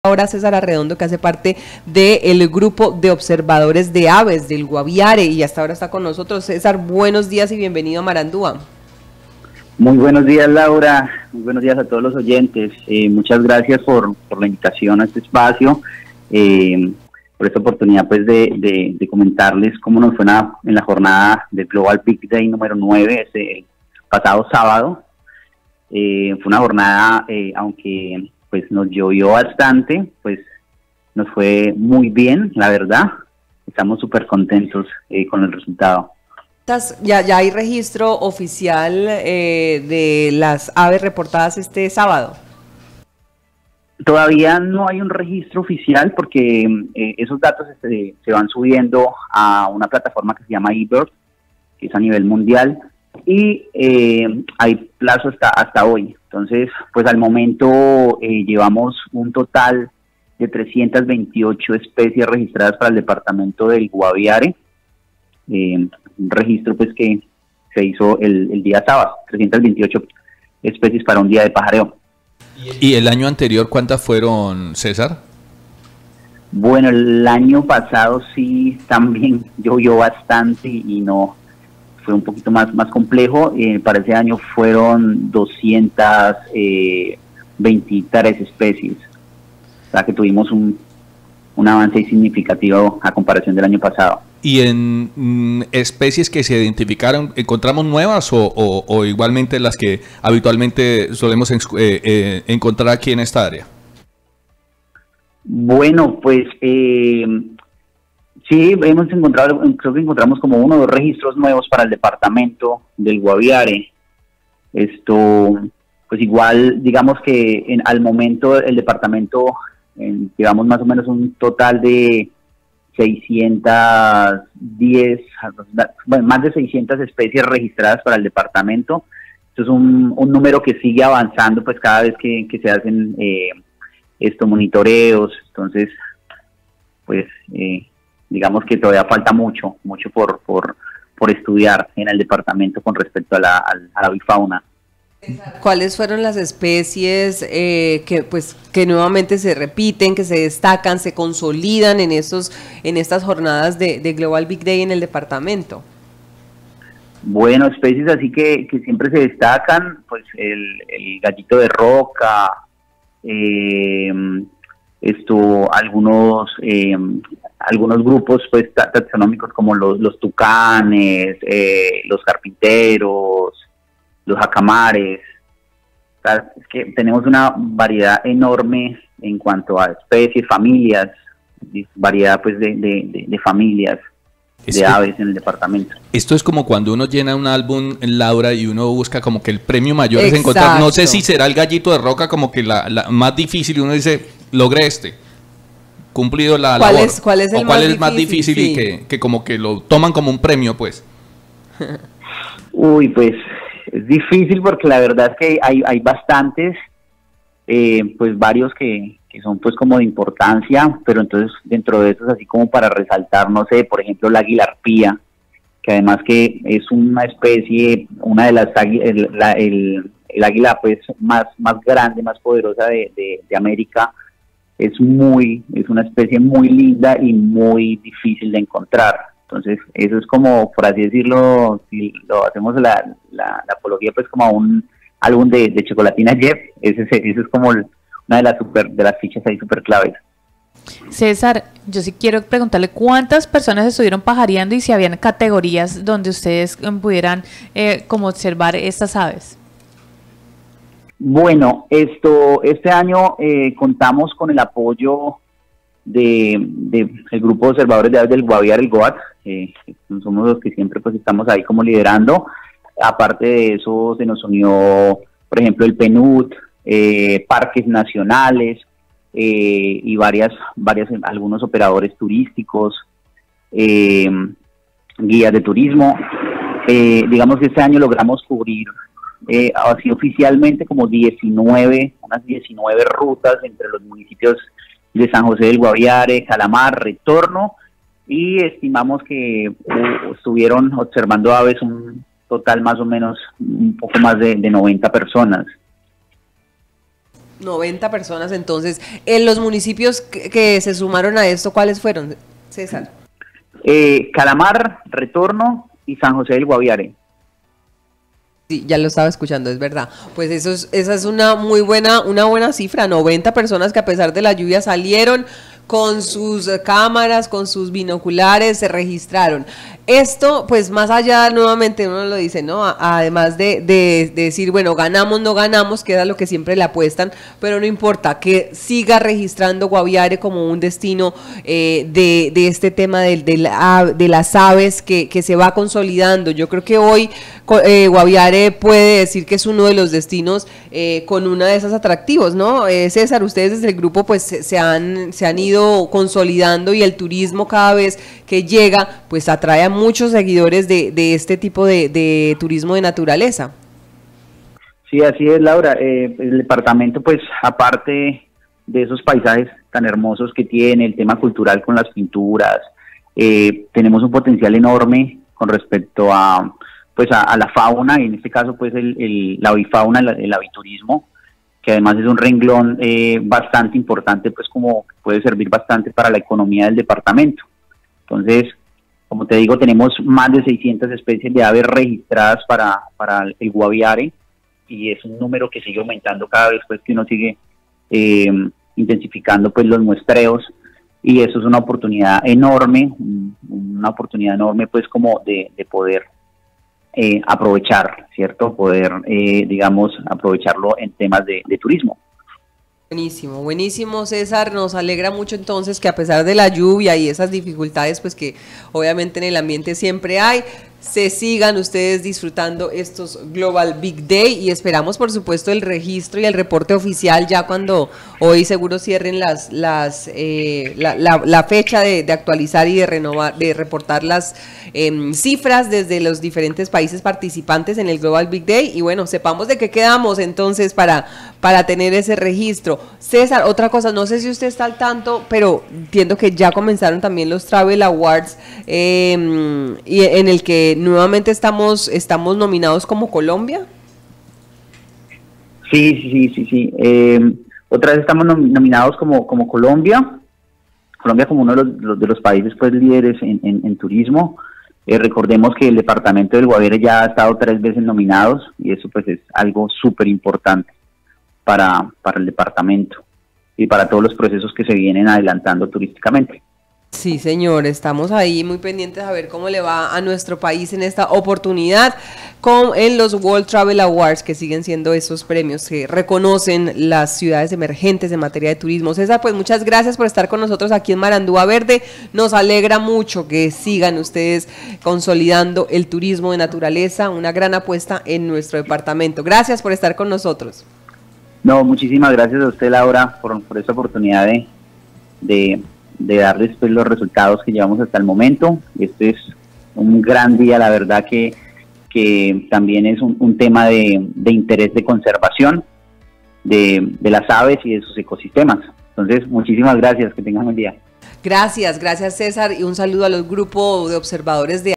Ahora César Arredondo, que hace parte del grupo de observadores de aves del Guaviare y hasta ahora está con nosotros. César, buenos días y bienvenido a Marandúa. Muy buenos días, Laura. Muy buenos días a todos los oyentes. Muchas gracias por la invitación a este espacio, por esta oportunidad pues de comentarles cómo nos fue en la jornada del Global Big Day número 9, el pasado sábado. Fue una jornada, aunque pues nos llovió bastante, pues nos fue muy bien, la verdad. Estamos súper contentos con el resultado. ¿Ya hay registro oficial de las aves reportadas este sábado? Todavía no hay un registro oficial porque esos datos se van subiendo a una plataforma que se llama eBird, que es a nivel mundial, y hay plazo hasta hoy. Entonces, pues al momento llevamos un total de 328 especies registradas para el departamento del Guaviare, un registro pues que se hizo el día sábado, 328 especies para un día de pajareo. ¿Y el año anterior cuántas fueron, César? Bueno, el año pasado sí también llovió bastante y no fue un poquito más complejo. Para ese año fueron 223 especies, o sea que tuvimos un avance significativo a comparación del año pasado. ¿Y en especies que se identificaron, encontramos nuevas o igualmente las que habitualmente solemos encontrar aquí en esta área? Bueno, pues sí, hemos encontrado, creo que encontramos como 1 o 2 registros nuevos para el departamento del Guaviare. Pues igual, digamos que al momento el departamento llevamos más o menos un total de 610, bueno, más de 600 especies registradas para el departamento. Esto es un número que sigue avanzando pues cada vez que se hacen monitoreos. Entonces, pues digamos que todavía falta mucho por estudiar en el departamento con respecto a la avifauna. ¿Cuáles fueron las especies que nuevamente se repiten, que se destacan, se consolidan en estas jornadas de Global Big Day en el departamento? Bueno, especies así que siempre se destacan, pues el gallito de roca, algunos grupos pues taxonómicos como los tucanes, los carpinteros, los jacamares. O sea, es que tenemos una variedad enorme en cuanto a especies, familias, variedad pues de familias de aves en el departamento. Esto es como cuando uno llena un álbum, Laura, y uno busca como que el premio mayor es Exacto. encontrar, no sé si será el gallito de roca como que la más difícil, y uno dice, logré cumplido la labor. ¿Cuál es el más difícil sí. Y que como que lo toman como un premio, pues? Uy, pues es difícil porque la verdad es que hay bastantes, pues varios que son pues como de importancia, pero entonces dentro de esos así como para resaltar, no sé, por ejemplo la águila arpía, que además que es una especie, una de las el águila pues más grande, más poderosa de América. Es una especie muy linda y muy difícil de encontrar. Entonces, eso es como, por así decirlo, si lo hacemos la apología, pues como a un álbum de Chocolatina Jeff, ese es como una de las fichas ahí super claves. César, yo sí quiero preguntarle cuántas personas estuvieron pajareando y si habían categorías donde ustedes pudieran como observar estas aves. Bueno, este año contamos con el apoyo del grupo de observadores de aves del Guaviare, el GOAT. Somos los que siempre pues estamos ahí como liderando. Aparte de eso se nos unió, por ejemplo, el PNUD, parques nacionales y algunos operadores turísticos, guías de turismo. Digamos que este año logramos cubrir así oficialmente como unas 19 rutas entre los municipios de San José del Guaviare, Calamar, Retorno, y estimamos que estuvieron observando aves un total más o menos un poco más de 90 personas. 90 personas entonces. En los municipios que se sumaron a esto, ¿cuáles fueron, César? Calamar, Retorno y San José del Guaviare. Sí, ya lo estaba escuchando, es verdad. Pues esa es una buena cifra, 90 personas que a pesar de la lluvia salieron con sus cámaras, con sus binoculares, se registraron. Esto, pues más allá, nuevamente uno lo dice, ¿no? Además de decir, bueno, ganamos, no ganamos, queda lo que siempre le apuestan, pero no importa, que siga registrando Guaviare como un destino de este tema de las aves que se va consolidando. Yo creo que hoy Guaviare puede decir que es uno de los destinos con una de esas atractivos, ¿no? César, ustedes desde el grupo pues se han ido consolidando y el turismo cada vez que llega pues atrae a muchos seguidores de este tipo de turismo de naturaleza. Sí, así es, Laura. El departamento, pues, aparte de esos paisajes tan hermosos que tiene, el tema cultural con las pinturas, tenemos un potencial enorme con respecto a la fauna, y en este caso, pues, la avifauna, el aviturismo, que además es un renglón bastante importante, pues, como puede servir bastante para la economía del departamento. Entonces, como te digo, tenemos más de 600 especies de aves registradas para el Guaviare, y es un número que sigue aumentando cada vez pues que uno sigue intensificando pues los muestreos, y eso es una oportunidad enorme pues como de poder aprovechar, ¿cierto? Poder, digamos, aprovecharlo en temas de turismo. Buenísimo, buenísimo, César. Nos alegra mucho entonces que a pesar de la lluvia y esas dificultades pues que obviamente en el ambiente siempre hay, se sigan ustedes disfrutando estos Global Big Day, y esperamos por supuesto el registro y el reporte oficial ya cuando hoy seguro cierren la fecha de actualizar y de renovar, de reportar las cifras desde los diferentes países participantes en el Global Big Day, y bueno, sepamos de qué quedamos entonces para tener ese registro. César, otra cosa, no sé si usted está al tanto, pero entiendo que ya comenzaron también los Travel Awards, y en el que nuevamente estamos nominados como Colombia. Sí. Otra vez estamos nominados como Colombia como uno de los países pues líderes en turismo. Recordemos que el departamento del Guaviare ya ha estado 3 veces nominados, y eso pues es algo súper importante para el departamento y para todos los procesos que se vienen adelantando turísticamente. Sí, señor, estamos ahí muy pendientes a ver cómo le va a nuestro país en esta oportunidad en los World Travel Awards, que siguen siendo esos premios que reconocen las ciudades emergentes en materia de turismo. César, pues muchas gracias por estar con nosotros aquí en Marandúa Verde. Nos alegra mucho que sigan ustedes consolidando el turismo de naturaleza, una gran apuesta en nuestro departamento. Gracias por estar con nosotros. No, muchísimas gracias a usted, Laura, por esta oportunidad de darles pues los resultados que llevamos hasta el momento. Este es un gran día, la verdad que también es un tema de interés de conservación de las aves y de sus ecosistemas. Entonces, muchísimas gracias, que tengan buen día. Gracias César, y un saludo a los grupos de observadores de